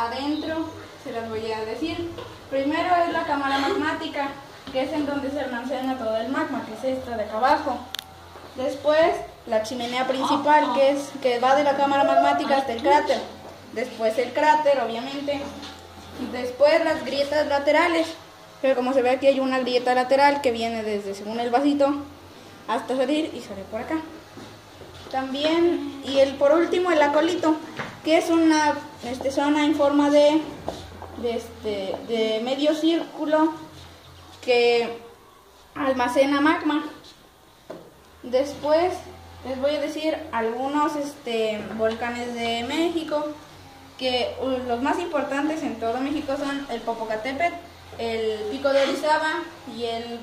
adentro se las voy a decir. Primero es la cámara magmática, que es en donde se almacena todo el magma, que es esta de acá abajo. Después la chimenea principal, que va de la cámara magmática hasta el cráter. Después el cráter, obviamente. Después las grietas laterales, pero como se ve aquí hay una grieta lateral que viene desde, según el vasito, hasta salir y sale por acá. También, y por último el acolito, que es una zona en forma de medio círculo que almacena magma. Después les voy a decir algunos volcanes de México, que los más importantes en todo México son el Popocatépetl, el Pico de Orizaba y el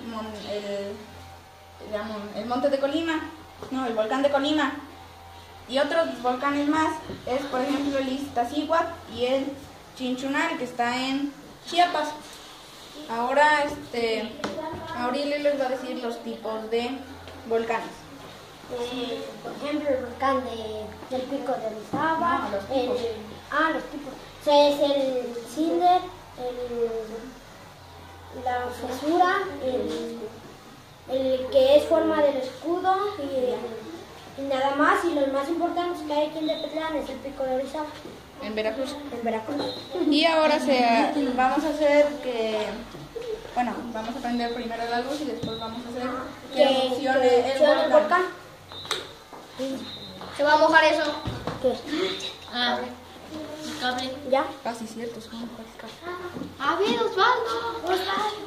Monte de Colima, no, el volcán de Colima. Y otros volcanes más es, por ejemplo, el Iztaccíhuatl y el Chinchunal, que está en Chiapas. Ahora, Aurelio les va a decir los tipos de volcanes. Por ejemplo, el volcán del Pico de Orizaba. No, los tipos. Los tipos. O sea, es el cinder, la fisura, el que es forma del escudo y nada más. Y los más importantes que hay aquí en Tepetlán es el Pico de Orizaba. En Veracruz. En Veracruz. Y ahora vamos a hacer vamos a aprender primero la luz y después vamos a hacer que funcione el volcán. ¿Se va a mojar eso? ¿Qué? El cable. ¿Ya? Casi cierto, son mejores cables. A ver, Osvaldo.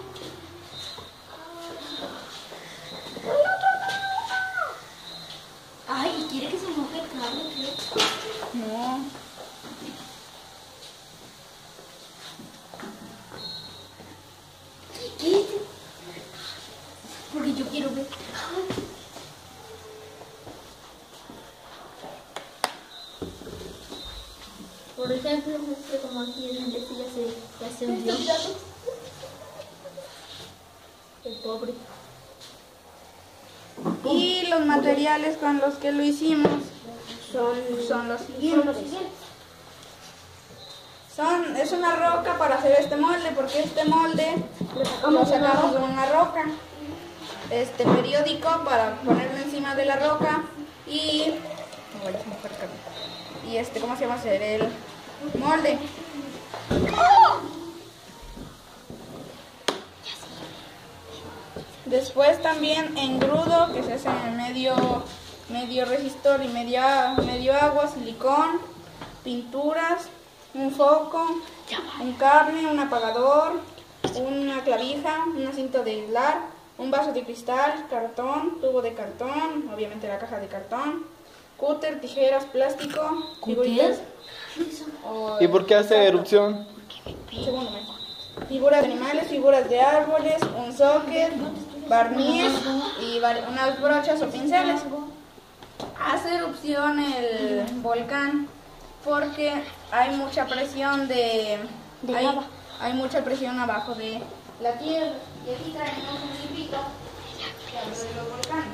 Ay, ¿quiere que se moje el cable? No. ¿Qué? Porque yo quiero ver. Por ejemplo, como aquí ya se hundió. El pobre. Y los materiales con los que lo hicimos son los siguientes. Es una roca para hacer este molde, porque este molde lo sacamos de una roca. Periódico para ponerlo encima de la roca y ¿cómo se llama? Hacer el molde. Después también engrudo, que se hace en medio resistor y medio agua, silicón, pinturas, un foco, un cable, un apagador, una clavija, una cinta de aislar, un vaso de cristal, cartón, tubo de cartón, obviamente la caja de cartón, cúter, tijeras, plástico, figuritas. ¿Y por qué hace erupción? Segundo mes. Figuras de animales, figuras de árboles, un socket, barniz y unas brochas o pinceles. Hace erupción el volcán porque hay mucha presión hay mucha presión abajo de la tierra. Y aquí traemos un librito que habla de los volcanes.